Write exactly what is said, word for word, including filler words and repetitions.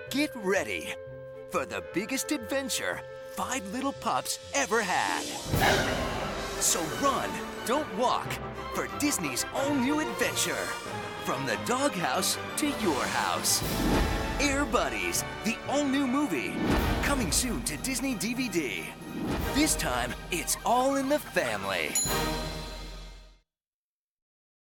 Get ready for the biggest adventure five little pups ever had. So run, don't walk, for Disney's all-new adventure. From the doghouse to your house. Air Buddies, the all-new movie. Coming soon to Disney D V D. This time, it's all in the family.